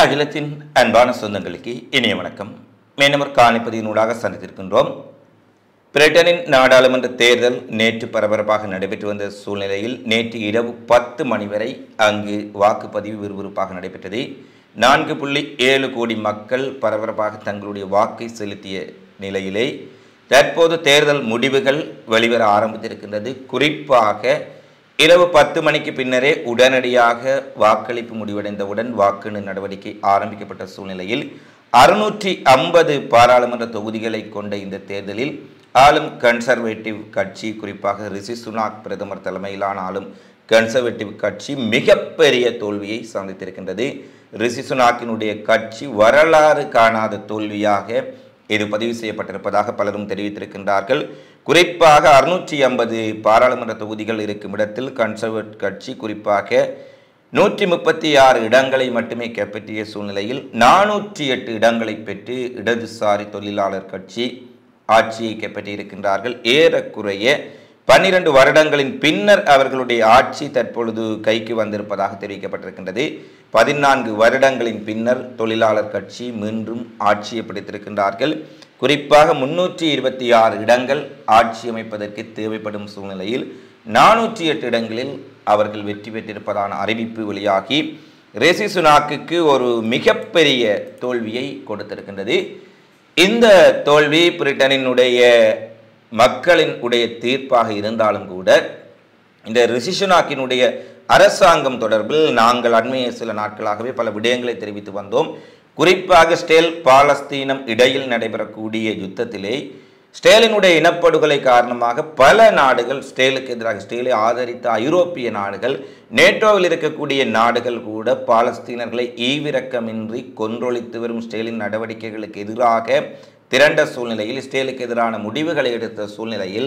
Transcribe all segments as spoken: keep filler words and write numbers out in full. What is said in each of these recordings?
அகிலத்தின் அன்பான சொந்தங்களுக்கு இனிய வணக்கம். மேனமர் காணிப்பதியினூடாக சந்தித்திருக்கின்றோம். பிரிட்டனின் நாடாளுமன்ற தேர்தல் நேற்று பரபரப்பாக நடைபெற்று வந்த சூழ்நிலையில் நேற்று இரவு பத்து மணி வரை அங்கு வாக்குப்பதிவு விறுவிறுப்பாக நடைபெற்றது. நான்கு புள்ளி ஏழு கோடி மக்கள் பரபரப்பாக தங்களுடைய வாக்கை செலுத்திய நிலையிலே தற்போது தேர்தல் முடிவுகள் வெளிவர ஆரம்பித்திருக்கின்றது. குறிப்பாக இரவு பத்து மணிக்கு பின்னரே உடனடியாக வாக்களிப்பு முடிவடைந்தவுடன் வாக்கு நடவடிக்கை ஆரம்பிக்கப்பட்ட சூழ்நிலையில் அறுநூற்றி ஐம்பது பாராளுமன்ற தொகுதிகளை கொண்ட இந்த தேர்தலில் ஆளும் கன்சர்வேட்டிவ் கட்சி, குறிப்பாக ரிஷி சுனாக் பிரதமர் தலைமையிலான ஆளும் கன்சர்வேட்டிவ் கட்சி மிகப்பெரிய தோல்வியை சந்தித்திருக்கின்றது. ரிஷி சுனாக்கினுடைய கட்சி வரலாறு காணாத தோல்வியாக இது பதிவு செய்யப்பட்டிருப்பதாக பலரும் தெரிவித்திருக்கின்றார்கள். குறிப்பாக அறுநூற்றி ஐம்பது பாராளுமன்ற தொகுதிகள் இருக்கும் இடத்தில் கன்சர்வேட்டிவ் கட்சி குறிப்பாக நூற்றி முப்பத்தி ஆறு இடங்களை மட்டுமே கைப்பற்றிய சூழ்நிலையில் நானூற்றி எட்டு இடங்களை பெற்று இடதுசாரி தொழிலாளர் கட்சி ஆட்சியை கைப்பற்றியிருக்கின்றார்கள். ஏறக்குறைய பன்னிரண்டு வருடங்களின் பின்னர் அவர்களுடைய ஆட்சி தற்பொழுது கைக்கு வந்திருப்பதாக தெரிவிக்கப்பட்டிருக்கின்றது. பதினான்கு வருடங்களின் பின்னர் தொழிலாளர் கட்சி மீண்டும் ஆட்சியை பிடித்திருக்கின்றார்கள். குறிப்பாக முன்னூற்றி இருபத்தி ஆறு இடங்கள் ஆட்சி அமைப்பதற்கு தேவைப்படும் சூழ்நிலையில் நானூற்றி எட்டு இடங்களில் அவர்கள் வெற்றி பெற்றிருப்பதான அறிவிப்பு வெளியாகி ரிஷி சுனாக்குக்கு ஒரு மிகப்பெரிய தோல்வியை கொடுத்திருக்கின்றது. இந்த தோல்வி பிரிட்டனினுடைய மக்களின் உடைய தீர்ப்பாக இருந்தாலும் கூட இந்த ரிஷி சுனாக்கினுடைய அரசாங்கம் தொடர்பில் நாங்கள் அண்மைய சில நாட்களாகவே பல விடயங்களை தெரிவித்து வந்தோம். குறிப்பாக ஸ்டேல் பாலஸ்தீனம் இடையில் நடைபெறக்கூடிய யுத்தத்திலே ஸ்டேலினுடைய இனப்படுகொலை காரணமாக பல நாடுகள் ஸ்டேலுக்கு எதிராக ஸ்டேலை ஆதரித்த ஐரோப்பிய நாடுகள், நேட்டோவில் இருக்கக்கூடிய நாடுகள் கூட பாலஸ்தீனர்களை ஈவிரக்கமின்றி கொன்றொழித்து வரும் ஸ்டேலின் நடவடிக்கைகளுக்கு எதிராக திரண்ட சூழ்நிலையில், ஸ்டேலுக்கு எதிரான முடிவுகளை எடுத்த சூழ்நிலையில்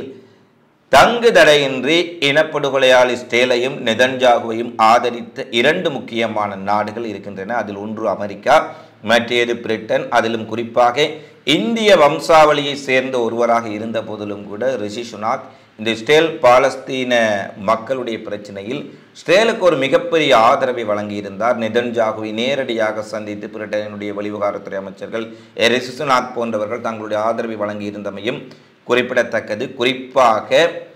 தங்கு தடையின்றி இனப்படுகொலையாளி ஸ்டேலையும் நெதன்யாகுவையும் ஆதரித்த இரண்டு முக்கியமான நாடுகள் இருக்கின்றன. அதில் ஒன்று அமெரிக்கா, மற்றது பிரிட்டன். அதிலும் குறிப்பாக இந்திய வம்சாவளியை சேர்ந்த ஒருவராக இருந்த போதிலும் கூட ரிஷி சுனாக் இந்த ஸ்டேல் பாலஸ்தீன மக்களுடைய பிரச்சனையில் ஸ்டேலுக்கு ஒரு மிகப்பெரிய ஆதரவை வழங்கியிருந்தார். நெதன்யாகுவை நேரடியாக சந்தித்து பிரிட்டனுடைய வெளிவிவகாரத்துறை அமைச்சர்கள் ரிஷி சுனாக் போன்றவர்கள் தங்களுடைய ஆதரவை வழங்கியிருந்தமையும் குறிப்பிடத்தக்கது. குறிப்பாக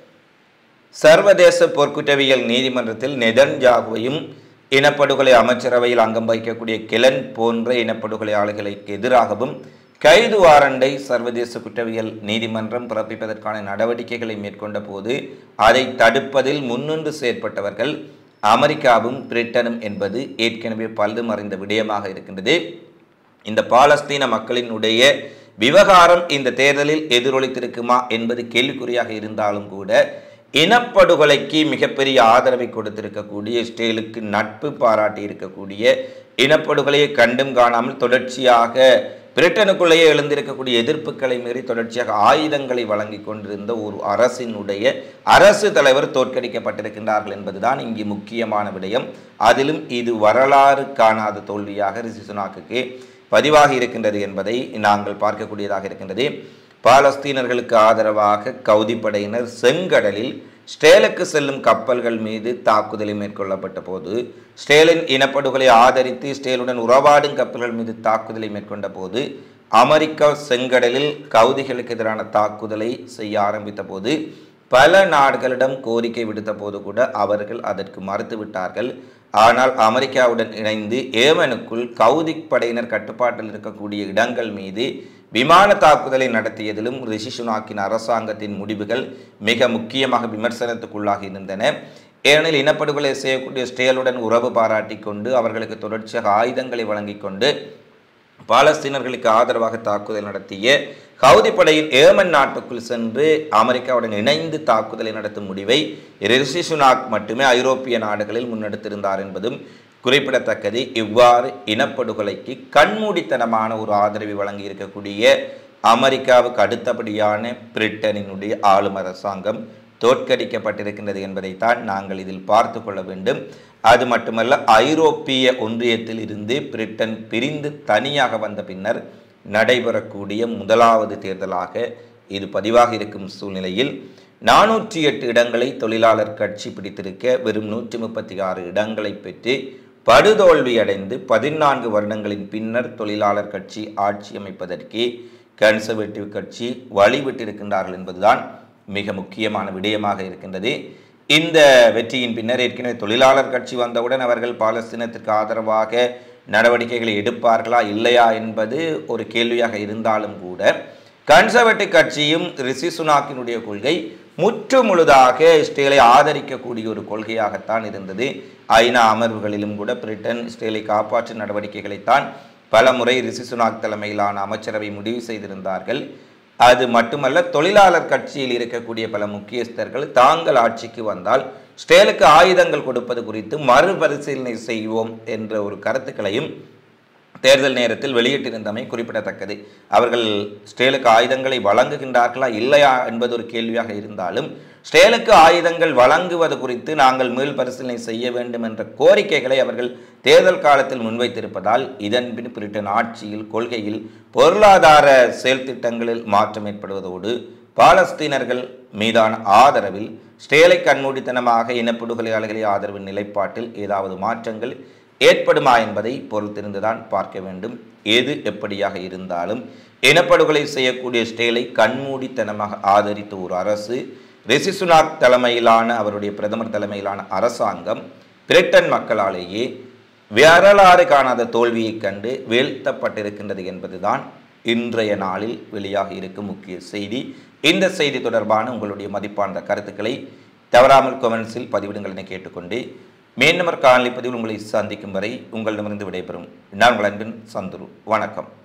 சர்வதேச போர்க்குற்றவியல் நீதிமன்றத்தில் நெதன்யாகுவையும் இனப்படுகொலை அமைச்சரவையில் அங்கம் வகிக்கக்கூடிய கெலன் போன்ற இனப்படுகொலையாளர்களுக்கு எதிராகவும் கைது வாரண்டை சர்வதேச குற்றவியல் நீதிமன்றம் பிறப்பிப்பதற்கான நடவடிக்கைகளை மேற்கொண்ட போது அதை தடுப்பதில் முன்னின்று செயற்பட்டவர்கள் அமெரிக்காவும் பிரிட்டனும் என்பது ஏற்கனவே பலரும் அறிந்த விடயமாக இருக்கின்றது. இந்த பாலஸ்தீன மக்களினுடைய விவகாரம் இந்த தேர்தலில் எதிரொலித்திருக்குமா என்பது கேள்விக்குறியாக இருந்தாலும் கூட இனப்படுகொலைக்கு மிகப்பெரிய ஆதரவை கொடுத்திருக்கக்கூடிய, ஸ்டேலுக்கு நட்பு பாராட்டி இருக்கக்கூடிய, இனப்படுகொலையை கண்டும் காணாமல் தொடர்ச்சியாக பிரிட்டனுக்குள்ளேயே எழுந்திருக்கக்கூடிய எதிர்ப்புகளை மீறி தொடர்ச்சியாக ஆயுதங்களை வழங்கி கொண்டிருந்த ஒரு அரசினுடைய அரசு தலைவர் தோற்கடிக்கப்பட்டிருக்கின்றார்கள் என்பதுதான் இங்கு முக்கியமான விடயம். அதிலும் இது வரலாறு காணாத தோல்வியாக ரிஷி சுனாக்குக்கு பதிவாகி இருக்கின்றது என்பதை நாங்கள் பார்க்கக்கூடியதாக இருக்கின்றது. பாலஸ்தீனர்களுக்கு ஆதரவாக கவுதி படையினர் செங்கடலில் ஸ்டேலுக்கு செல்லும் கப்பல்கள் மீது தாக்குதலை மேற்கொள்ளப்பட்ட போது, ஸ்டேலின் இனப்படுகொலை ஆதரித்து ஸ்டேலுடன் உறவாடும் கப்பல்கள் மீது தாக்குதலை மேற்கொண்ட போது, அமெரிக்கா செங்கடலில் கவுதிகளுக்கு எதிரான தாக்குதலை செய்ய ஆரம்பித்த போது பல நாடுகளிடம் கோரிக்கை விடுத்த போது கூட அவர்கள் அதற்கு மறுத்துவிட்டார்கள். ஆனால் அமெரிக்காவுடன் இணைந்து ஏமனுக்குள் கவுதி படையினர் கட்டுப்பாட்டில் இருக்கக்கூடிய இடங்கள் மீது விமான தாக்குதலை நடத்தியதிலும் ரிஷி சுனாக்கின் அரசாங்கத்தின் முடிவுகள் மிக முக்கியமாக விமர்சனத்துக்குள்ளாக இருந்தன. ஏனெனில் இனப்படுகொலை செய்யக்கூடிய ஸ்டேலுடன் உறவு பாராட்டி கொண்டு அவர்களுக்கு தொடர்ச்சியாக ஆயுதங்களை வழங்கி கொண்டு பாலஸ்தீனர்களுக்கு ஆதரவாக தாக்குதல் நடத்திய கவுதி படையின் ஏமன் நாட்டுக்குள் சென்று அமெரிக்காவுடன் இணைந்து தாக்குதலை நடத்தும் முடிவை ரிஷி சுனாக் மட்டுமே ஐரோப்பிய நாடுகளில் முன்னெடுத்திருந்தார் என்பதும் குறிப்பிடத்தக்கது. இவ்வாறு இனப்படுகொலைக்கு கண்மூடித்தனமான ஒரு ஆதரவை வழங்கி இருக்கக்கூடிய அமெரிக்காவுக்கு அடுத்தபடியான பிரிட்டனினுடைய ஆளும் அரசாங்கம் தோற்கடிக்கப்பட்டிருக்கின்றது என்பதைத்தான் நாங்கள் இதில் பார்த்து கொள்ள வேண்டும். அது மட்டுமல்ல, ஐரோப்பிய ஒன்றியத்தில் இருந்து பிரிட்டன் பிரிந்து தனியாக வந்த பின்னர் நடைபெறக்கூடிய முதலாவது தேர்தலாக இது பதிவாக இருக்கும் சூழ்நிலையில் நானூற்றி எட்டு இடங்களை தொழிலாளர் கட்சி பிடித்திருக்க வெறும் நூற்றி முப்பத்தி ஆறு இடங்களை பெற்று படுதோல்வி அடைந்து பதினான்கு வருடங்களின் பின்னர் தொழிலாளர் கட்சி ஆட்சி அமைப்பதற்கு கன்சர்வேட்டிவ் கட்சி வழிவிட்டிருக்கின்றார்கள் என்பதுதான் மிக முக்கியமான விடயமாக இருக்கின்றது. இந்த வெற்றியின் பின்னர் ஏற்கனவே தொழிலாளர் கட்சி வந்தவுடன் அவர்கள் பாலஸ்தீனத்திற்கு ஆதரவாக நடவடிக்கைகளை எடுப்பார்களா இல்லையா என்பது ஒரு கேள்வியாக இருந்தாலும் கூட கன்சர்வேட்டிவ் கட்சியும் ரிஷி சுனாக்கினுடைய கொள்கை முற்று முழுதாக இஸ்ரேலை ஆதரிக்கக்கூடிய ஒரு கொள்கையாகத்தான் இருந்தது. ஐநா அமர்வுகளிலும் கூட பிரிட்டன் இஸ்ரேலை காப்பாற்றும் நடவடிக்கைகளைத்தான் பல முறை ரிஷி சுனாக் தலைமையிலான அமைச்சரவை முடிவு செய்திருந்தார்கள். அது மட்டுமல்ல, தொழிலாளர் கட்சியில் இருக்கக்கூடிய பல முக்கியஸ்தர்கள் தாங்கள் ஆட்சிக்கு வந்தால் இஸ்ரேலுக்கு ஆயுதங்கள் கொடுப்பது குறித்து மறுபரிசீலனை செய்வோம் என்ற ஒரு கருத்துக்களையும் தேர்தல் நேரத்தில் வெளியிட்டிருந்தமை குறிப்பிடத்தக்கது. அவர்கள் இஸ்ரேலுக்கு ஆயுதங்களை வழங்குகின்றார்களா இல்லையா என்பது ஒரு கேள்வியாக இருந்தாலும் இஸ்ரேலுக்கு ஆயுதங்கள் வழங்குவது குறித்து நாங்கள் மீள் பரிசீலனை செய்ய வேண்டும் என்ற கோரிக்கைகளை அவர்கள் தேர்தல் காலத்தில் முன்வைத்திருப்பதால் இதன் பின் பிரிட்டன் ஆட்சியில் கொள்கையில் பொருளாதார செயல் திட்டங்களில் மாற்றம் ஏற்படுவதோடு பாலஸ்தீனர்கள் மீதான ஆதரவில் இஸ்ரேலை கண்மூடித்தனமாக இனப்படுகொலையாளர்களை ஆதரவின் நிலைப்பாட்டில் ஏதாவது மாற்றங்கள் ஏற்படுமா என்பதை பொறுத்திருந்துதான் பார்க்க வேண்டும். எது எப்படியாக இருந்தாலும் இனப்படுகொலை செய்யக்கூடிய இஸ்ரேலை கண்மூடித்தனமாக ஆதரித்த ஒரு அரசு ரிஷி சுனாக் தலைமையிலான அவருடைய பிரதமர் தலைமையிலான அரசாங்கம் பிரிட்டன் மக்களாலேயே வரலாறு காணாத தோல்வியை கண்டு வீழ்த்தப்பட்டிருக்கின்றது என்பதுதான் இன்றைய நாளில் வெளியாக இருக்கும் முக்கிய செய்தி. இந்த செய்தி தொடர்பான உங்களுடைய மதிப்பான கருத்துக்களை தவறாமல் கமெண்ட்ஸில் பதிவிடுங்கள் என கேட்டுக்கொண்டு மேன்மர் காணொலி பதிவில் உங்களை சந்திக்கும் வரை உங்களிடமிருந்து விடைபெறும் நான் உங்கள் அன்பின் சந்துரு. வணக்கம்.